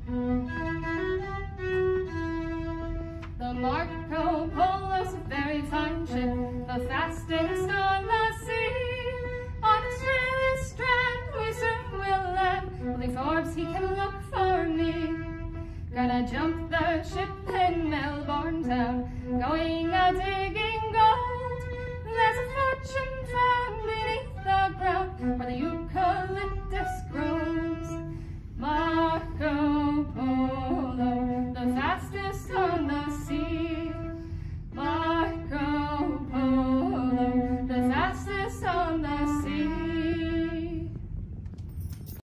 The Marco Polo's a very fine ship, the fastest on the sea. On Australia's strand we soon will land, only Forbes he can look for me. Gonna jump the ship in Melbourne town, going a-digging gold. There's a fortune found beneath the ground, where the eucalyptus grows. Marco Polo.